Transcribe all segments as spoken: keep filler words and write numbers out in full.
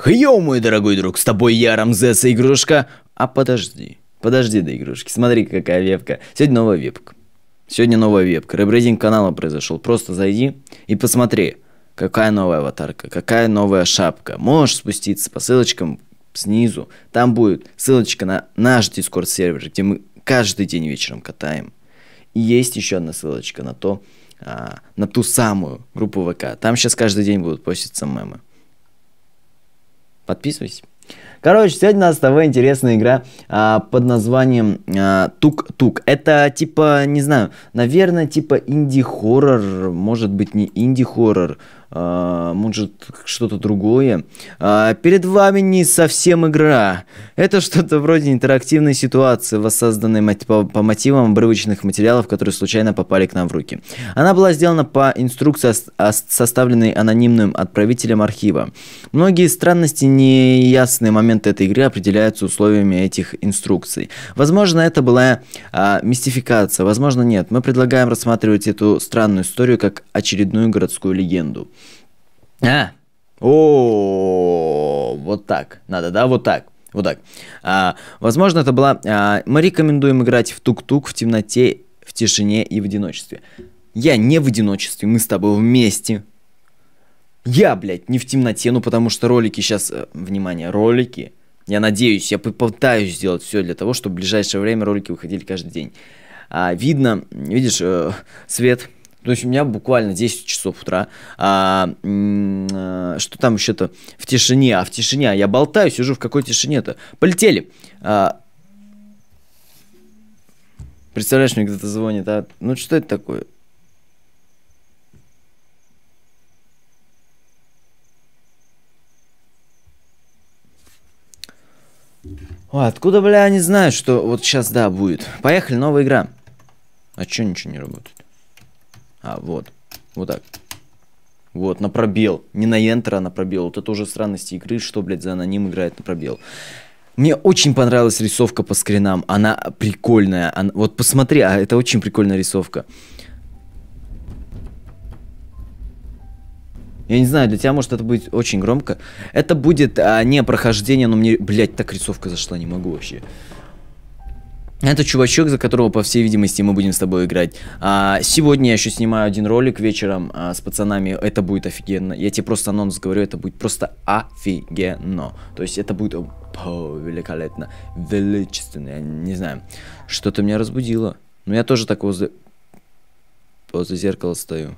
Йоу, мой дорогой друг, с тобой я, Рамзес, игрушка. А подожди, подожди до игрушки, смотри, какая вебка. Сегодня новая вебка. Сегодня новая вебка. Ребрендинг канала произошел. Просто зайди и посмотри, какая новая аватарка, какая новая шапка. Можешь спуститься по ссылочкам снизу. Там будет ссылочка на наш Discord сервер, где мы каждый день вечером катаем. И есть еще одна ссылочка на то, а, на ту самую группу ВК. Там сейчас каждый день будут поститься мемы. Подписывайся. Короче, сегодня у нас с тобой интересная игра а, под названием а, Тук-Тук. Это типа, не знаю, наверное, типа инди-хоррор, может быть не инди-хоррор, а, может что-то другое. А, перед вами не совсем игра. Это что-то вроде интерактивной ситуации, воссозданной по, по мотивам обрывочных материалов, которые случайно попали к нам в руки. Она была сделана по инструкции, составленной анонимным отправителем архива. Многие странности, неясные моменты этой игры определяются условиями этих инструкций. Возможно, это была а, мистификация, возможно, нет. Мы предлагаем рассматривать эту странную историю как очередную городскую легенду. А, о, вот так. Надо, да, вот так. Вот так. А, возможно, это была... А, мы рекомендуем играть в тук-тук в темноте, в тишине и в одиночестве. Я не в одиночестве, мы с тобой вместе. Я, блядь, не в темноте, ну потому что ролики сейчас... Э, внимание, ролики. Я надеюсь, я попытаюсь сделать все для того, чтобы в ближайшее время ролики выходили каждый день. А, видно, видишь, э, свет... То есть у меня буквально десять часов утра. А, а, что там еще-то в тишине? А в тишине, а я болтаю, сижу в какой тишине-то? Полетели. А, представляешь, мне кто-то звонит, а? Ну что это такое? О, откуда, бля, они знают, что вот сейчас, да, будет. Поехали, новая игра. А чё ничего не работает? А, вот. Вот так. Вот, на пробел. Не на Enter, а на пробел. Вот это уже странности игры. Что, блядь, за аноним играет на пробел. Мне очень понравилась рисовка по скринам. Она прикольная. Она... Вот посмотри, а это очень прикольная рисовка. Я не знаю, для тебя, может, это будет очень громко. Это будет а, не прохождение, но мне, блядь, так рисовка зашла, не могу вообще. Это чувачок, за которого, по всей видимости, мы будем с тобой играть. А, сегодня я еще снимаю один ролик вечером а, с пацанами. Это будет офигенно. Я тебе просто анонс говорю, это будет просто офигенно. То есть это будет о, великолепно, величественно. Я не знаю, что-то меня разбудило. Но я тоже так возле, возле зеркала стою.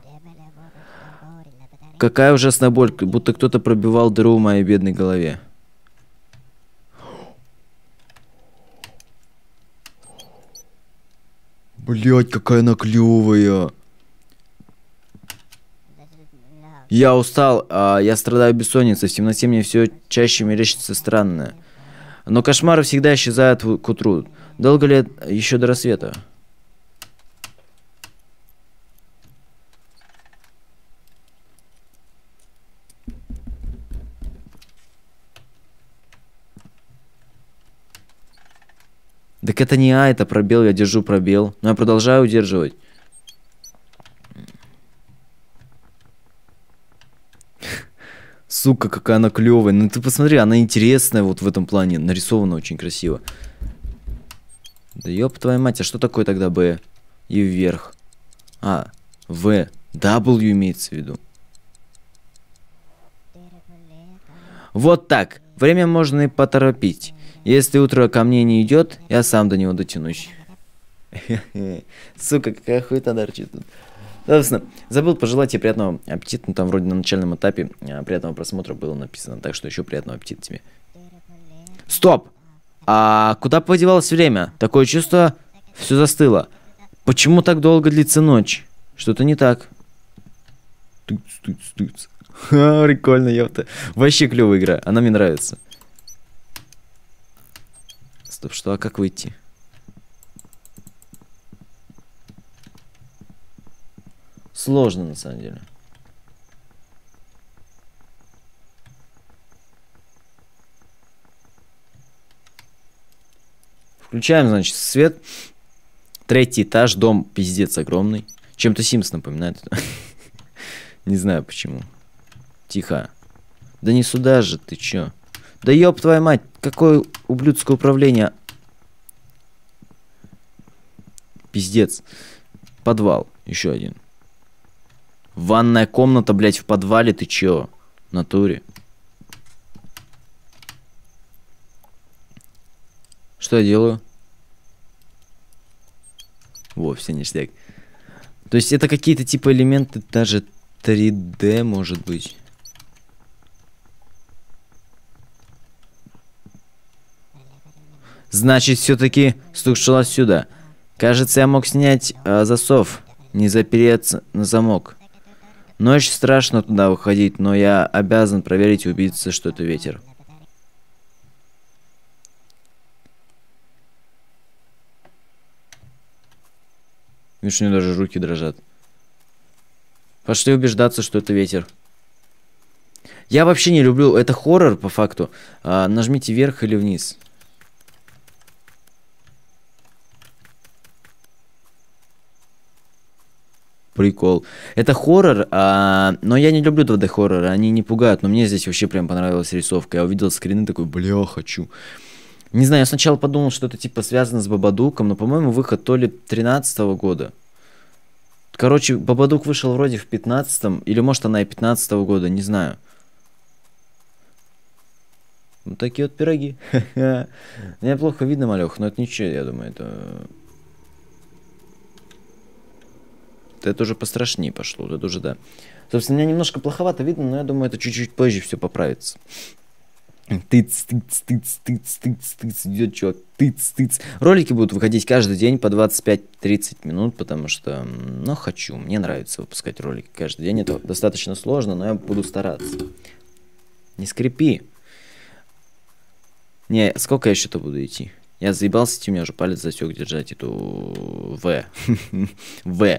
Какая ужасная боль, будто кто-то пробивал дыру в моей бедной голове. Блять, какая она клевая. Я устал, а я страдаю бессонницей. В темноте мне все чаще мерещится странное. Но кошмары всегда исчезают к утру. Долго ли еще до рассвета? Так это не А, это пробел, я держу пробел. Но я продолжаю удерживать. Сука, какая она клевая. Ну ты посмотри, она интересная вот в этом плане. Нарисована очень красиво. Да ёб твою мать, а что такое тогда Б? И вверх. А, В. W имеется в виду. Вот так. Время можно и поторопить. Если утро ко мне не идет, я сам до него дотянусь. Сука, какая хуета торчит тут. Собственно, забыл пожелать тебе приятного аппетита. Ну, там вроде на начальном этапе приятного просмотра было написано. Так что еще приятного аппетита тебе. Стоп! А куда подевалось время? Такое чувство, все застыло. Почему так долго длится ночь? Что-то не так. Тыц, тыц, тыц. Ха, прикольно, ёпта. Вообще клевая игра, она мне нравится. Стоп, что, а как выйти? Сложно, на самом деле. Включаем, значит, свет. Третий этаж, дом пиздец огромный. Чем-то Симс напоминает. Не знаю почему. Тихо. Да не сюда же, ты чё? Да ёб твою мать, какое ублюдское управление. Пиздец. Подвал, еще один. Ванная комната, блядь, в подвале, ты чё? В натуре. Что я делаю? Во, все ништяк. То есть это какие-то типа элементы даже три дэ, может быть. Значит, все-таки стук шла сюда. Кажется, я мог снять э, засов, не запереться на замок. Ночь страшно туда выходить, но я обязан проверить и убедиться, что это ветер. Видишь, у него даже руки дрожат. Пошли убеждаться, что это ветер. Я вообще не люблю... Это хоррор, по факту. А, нажмите вверх или вниз. Прикол. Это хоррор, а... но я не люблю два дэ-хорроры. Они не пугают, но мне здесь вообще прям понравилась рисовка. Я увидел скрины, такой, бля, хочу. Не знаю, я сначала подумал, что это типа связано с Бабадуком, но, по-моему, выход то ли тринадцатого года. Короче, Бабадук вышел вроде в пятнадцатом, или может она и пятнадцатого года, не знаю. Вот такие вот пироги. Мне плохо видно, малёх, но это ничего, я думаю, это... Это уже пострашнее пошло, это уже, да. Собственно, меня немножко плоховато видно, но я думаю, это чуть-чуть позже все поправится. Тыц, тыц, тыц, тыц, тыц, тыц, идет чувак, тыц, тыц. Ролики будут выходить каждый день по двадцать пять-тридцать минут, потому что, ну, хочу, мне нравится выпускать ролики каждый день. Это достаточно сложно, но я буду стараться. Не скрипи. Не, сколько я еще-то буду идти? Я заебался идти, у меня уже палец засек держать эту В. В.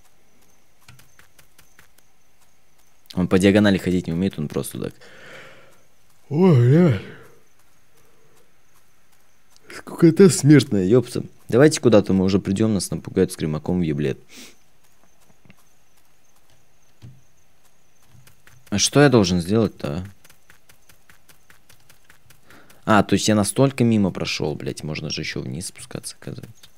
Он по диагонали ходить не умеет, он просто так... Ой, бля. Сколько-то смертная, ёпта. Давайте куда-то мы уже придем, нас напугают скримаком в еблет. А что я должен сделать-то? А, то есть я настолько мимо прошел, блять, можно же еще вниз спускаться, оказывается.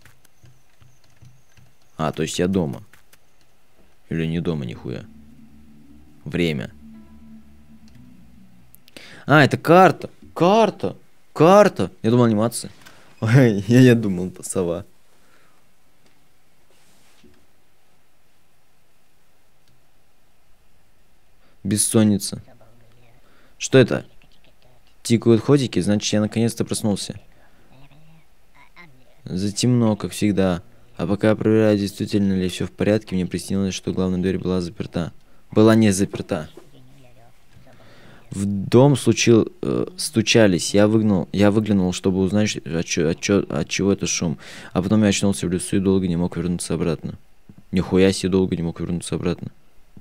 А, то есть я дома. Или не дома, нихуя. Время. А, это карта. Карта. Карта. Я думал, анимация. Ой, я не думал, это сова. Бессонница. Что это? Тикают ходики, значит, я наконец-то проснулся. Затемно, как всегда. А пока я проверяю, действительно ли все в порядке, мне приснилось, что главная дверь была заперта. Была не заперта. В дом случил, э, стучались. Я выгнал, я выглянул, чтобы узнать, от, чё, от, чё, от чего это шум. А потом я очнулся в лесу и долго не мог вернуться обратно. Нихуя себе, долго не мог вернуться обратно.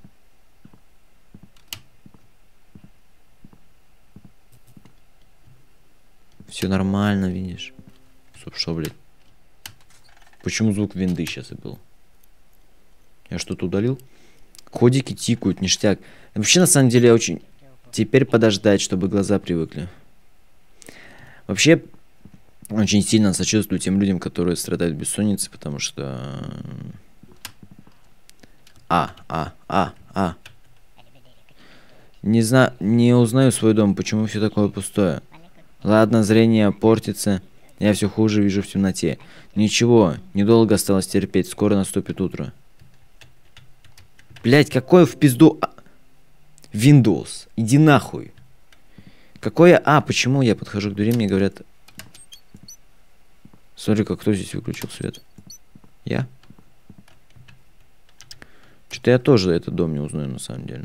Все нормально, видишь? Стоп, что, блядь? Почему звук винды сейчас и был? Я что-то удалил? Ходики тикают, ништяк. Вообще, на самом деле, я очень... Теперь подождать, чтобы глаза привыкли. Вообще, очень сильно сочувствую тем людям, которые страдают бессонницей, потому что... А, а, а, а. Не знаю, не узнаю свой дом, почему все такое пустое. Ладно, зрение портится, я все хуже вижу в темноте. Ничего, недолго осталось терпеть, скоро наступит утро. Блять, какое в пизду... Windows, иди нахуй. Какое... А, почему я подхожу к двери, мне говорят... Смотри, как кто здесь выключил свет? Я? Что-то я тоже этот дом не узнаю, на самом деле.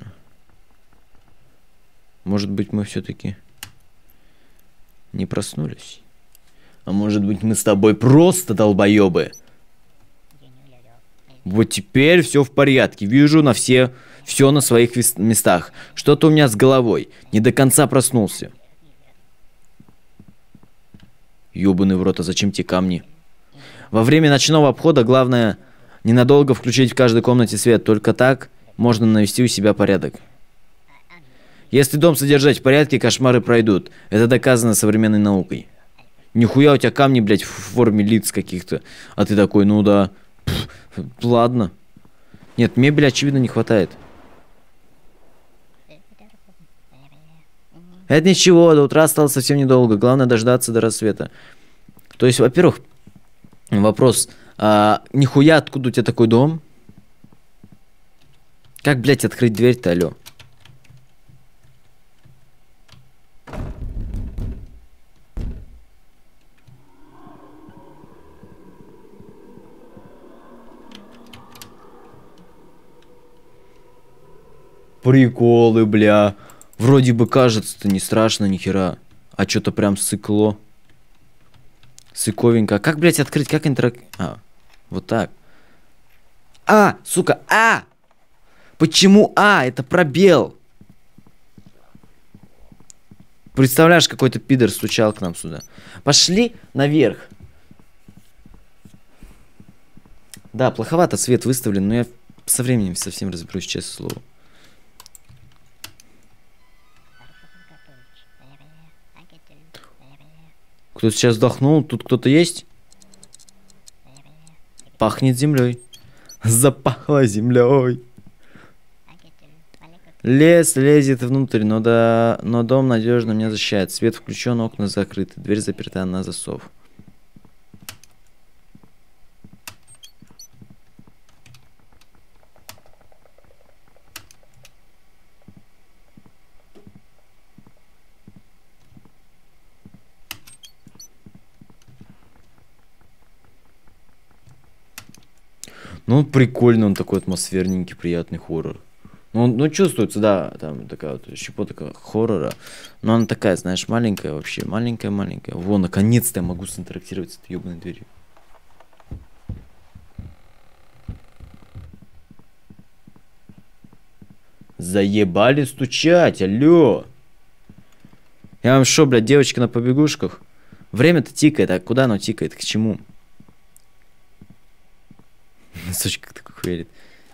Может быть, мы все-таки не проснулись? А может быть, мы с тобой просто долбоебы? Вот теперь все в порядке. Вижу на все... Все на своих местах. Что-то у меня с головой. Не до конца проснулся. Ёбаный в рот, а зачем те камни? Во время ночного обхода главное ненадолго включить в каждой комнате свет. Только так можно навести у себя порядок. Если дом содержать в порядке, кошмары пройдут. Это доказано современной наукой. Нихуя у тебя камни, блядь, в форме лиц каких-то. А ты такой, ну да. Пфф, ладно. Нет, мебели, очевидно, не хватает. Это ничего, до утра осталось совсем недолго. Главное дождаться до рассвета. То есть, во-первых, вопрос. А, нихуя, откуда у тебя такой дом? Как, блядь, открыть дверь-то, алё? Приколы, бля. Вроде бы кажется-то не страшно ни хера. А что-то прям сыкло. Сыковенько. А как, блядь, открыть? Как интерак... А, вот так. А, сука, а! Почему а? Это пробел. Представляешь, какой-то пидор стучал к нам сюда. Пошли наверх. Да, плоховато свет выставлен, но я со временем совсем разберусь, честное слово. Кто сейчас вдохнул? Тут кто-то есть? Пахнет землей. Запахло землей. Лес лезет внутрь, но, да, но дом надежно меня защищает. Свет включен, окна закрыты, дверь заперта на засов. Ну, прикольно, он такой атмосферненький, приятный хоррор. Ну, он, ну, чувствуется, да, там такая вот щепотка хоррора. Но она такая, знаешь, маленькая вообще, маленькая-маленькая. Во, наконец-то я могу синтерактировать с этой ебаной дверью. Заебали стучать, алло. Я вам шо, блядь, девочка на побегушках? Время-то тикает, а куда оно тикает, к чему? Сучка такой хуярит.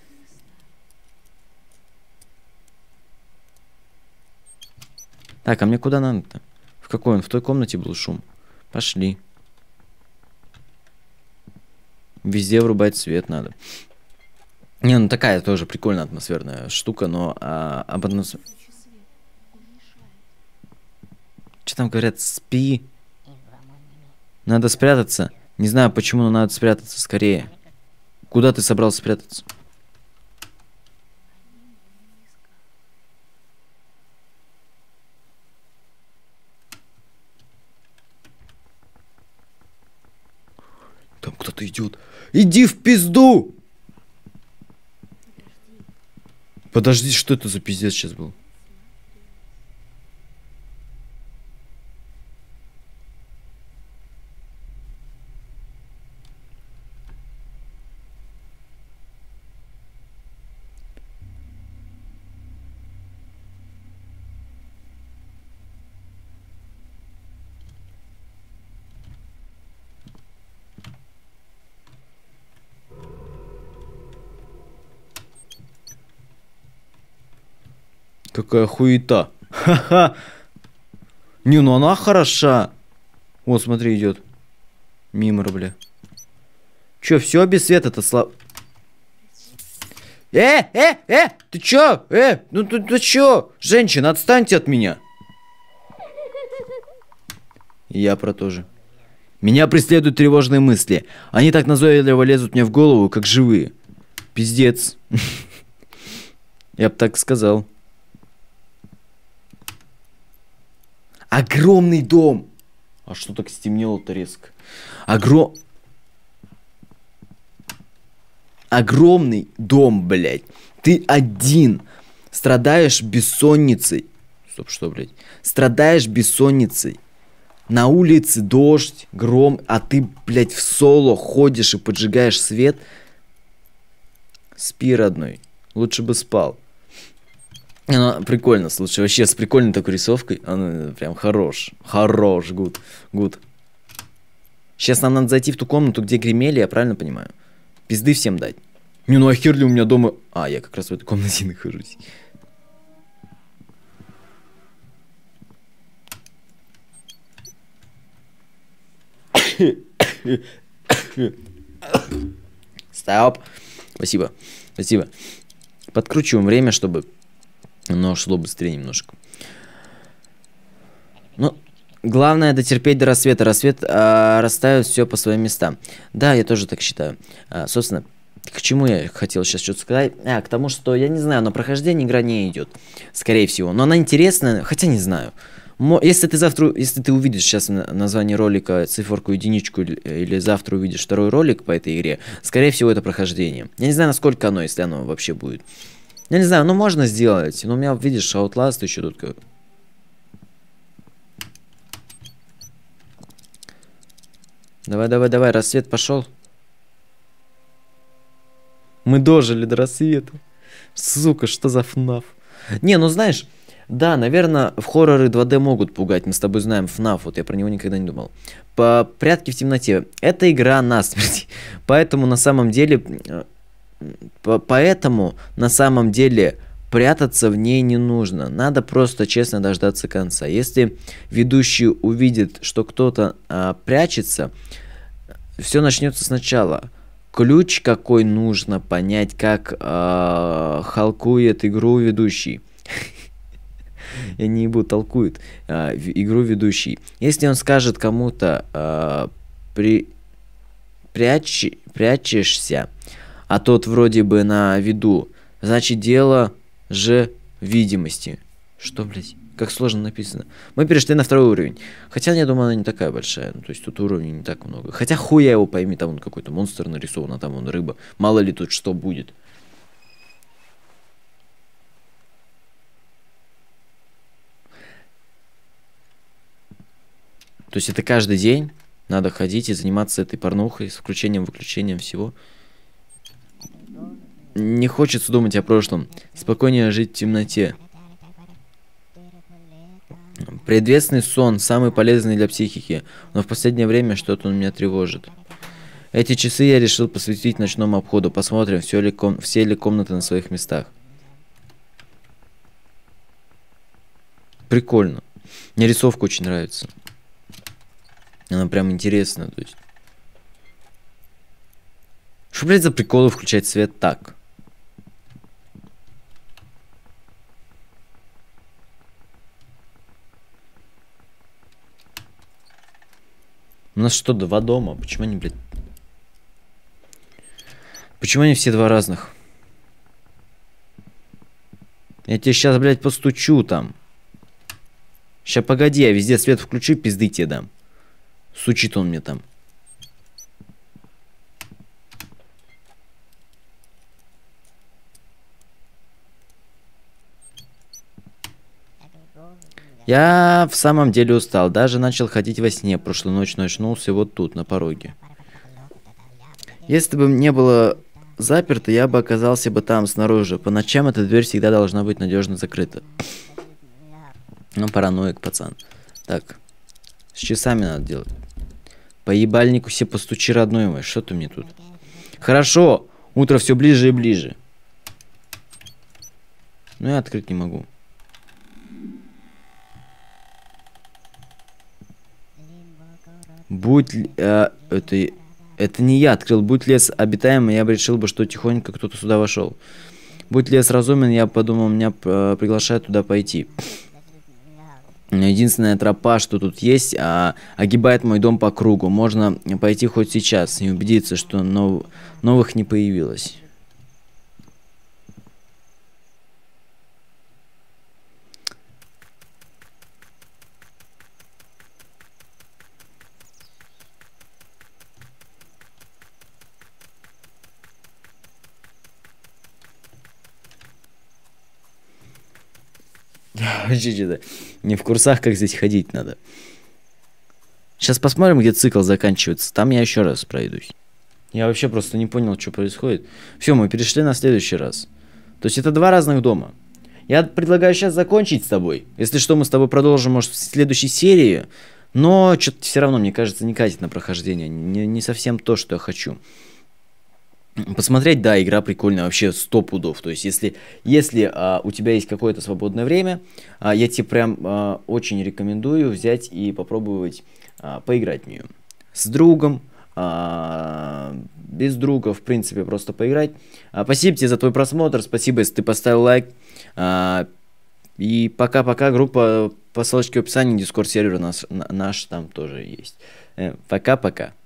Так, а мне куда надо-то? В какой он? В той комнате был шум. Пошли. Везде врубать свет надо. Не, ну такая тоже прикольная атмосферная штука, но а, об одном... Что там говорят? Спи. Надо спрятаться. Не знаю почему, но надо спрятаться скорее. Куда ты собрался спрятаться? Там кто-то идет. Иди в пизду! Подожди, что это за пиздец сейчас был? Какая хуета. Ха-ха. Не, ну она хороша. Вот, смотри, идет. Мимор, бля. Че, все без света-то слаб... Э, э, э, ты чё? Э, ну ты, ты чё? Женщина, отстаньте от меня. Я про то же. Меня преследуют тревожные мысли. Они так назойливо лезут мне в голову, как живые. Пиздец. Я бы так сказал. Огромный дом. А что так стемнело-то резко? Огром... Огромный дом, блядь. Ты один. Страдаешь бессонницей. Стоп, что, блядь? Страдаешь бессонницей. На улице дождь, гром, а ты, блядь, в соло ходишь и поджигаешь свет. Спи, родной. Лучше бы спал. Ну, прикольно, слушай, вообще с прикольной такой рисовкой. Она прям хорош. Хорош, гуд. Гуд. Сейчас нам надо зайти в ту комнату, где гремели, я правильно понимаю? Пизды всем дать. Не, ну а хер ли у меня дома... А, я как раз в этой комнате нахожусь. Стоп. Спасибо. Спасибо. Подкручиваем время, чтобы оно шло быстрее немножко. Ну, главное дотерпеть до рассвета. Рассвет а, расставит все по своим местам. Да, я тоже так считаю. А, собственно, к чему я хотел сейчас что-то сказать? А, к тому, что, я не знаю, на прохождение игра не идет. Скорее всего. Но она интересная, хотя не знаю. Если ты завтра, если ты увидишь сейчас название ролика, циферку, единичку, или завтра увидишь второй ролик по этой игре, скорее всего, это прохождение. Я не знаю, насколько оно, если оно вообще будет. Я не знаю, ну можно сделать. Но у меня, видишь, Outlast еще тут как... Давай, давай, давай, рассвет пошел. Мы дожили до рассвета. Сука, что за фнаф? Не, ну знаешь... Да, наверное, в хорроры два дэ могут пугать. Мы с тобой знаем эф нав, вот я про него никогда не думал. По прятки в темноте. Это игра насмерть. Поэтому на самом деле... По поэтому на самом деле прятаться в ней не нужно. Надо просто честно дождаться конца. Если ведущий увидит, что кто-то а, прячется, все начнется сначала. Ключ какой нужно понять, как а, халкует игру ведущий. Я не ебу, толкует а, игру ведущий. Если он скажет кому-то а, при... Прячь... прячешься, а тот вроде бы на виду, значит дело же видимости. Что, блядь? Как сложно написано. Мы перешли на второй уровень. Хотя, я думаю, она не такая большая. Ну, то есть тут уровней не так много. Хотя хуя его пойми, там он какой-то монстр нарисован, а там он рыба. Мало ли тут что будет. То есть это каждый день надо ходить и заниматься этой порнухой с включением-выключением всего. Не хочется думать о прошлом. Спокойнее жить в темноте. Предветственный сон самый полезный для психики, но в последнее время что-то он меня тревожит. Эти часы я решил посвятить ночному обходу. Посмотрим, все ли ком... все ли комнаты на своих местах. Прикольно. Мне рисовка очень нравится. Она прям интересная, то есть. Что, блядь, за приколы включать свет так? У нас что, два дома? Почему они, блядь... Почему они все два разных? Я тебе сейчас, блядь, постучу там. Сейчас, погоди, я везде свет включу, пизды тебе дам. Сучит он мне там. Я в самом деле устал. Даже начал ходить во сне. Прошлую ночь очнулся вот тут, на пороге. Если бы не было заперто, я бы оказался бы там, снаружи. По ночам эта дверь всегда должна быть надежно закрыта. Ну, параноик, пацан. Так. С часами надо делать. По ебальнику все постучи, родной мой. Что ты мне тут? Хорошо. Утро все ближе и ближе. Ну, я открыть не могу. Будь... Э, это, это не я открыл. Будь лес обитаемый, я бы решил бы, что тихонько кто-то сюда вошел. Будь лес разумен, я подумал, меня э, приглашают туда пойти. Единственная тропа, что тут есть, а, огибает мой дом по кругу. Можно пойти хоть сейчас и убедиться, что нов... новых не появилось. Не в курсах, как здесь ходить надо. Сейчас посмотрим, где цикл заканчивается. Там я еще раз пройдусь. Я вообще просто не понял, что происходит. Все, мы перешли на следующий раз. То есть это два разных дома. Я предлагаю сейчас закончить с тобой. Если что, мы с тобой продолжим, может, в следующей серии. Но что-то все равно, мне кажется, не катит на прохождение. Не, не совсем то, что я хочу. Посмотреть, да, игра прикольная, вообще сто пудов. То есть, если, если а, у тебя есть какое-то свободное время, а, я тебе прям а, очень рекомендую взять и попробовать а, поиграть в нее. с другом, а, без друга, в принципе, просто поиграть. А, спасибо тебе за твой просмотр, спасибо, если ты поставил лайк. А, и пока-пока, группа по ссылочке в описании, дискорд сервер наш, наш там тоже есть. Э, пока-пока.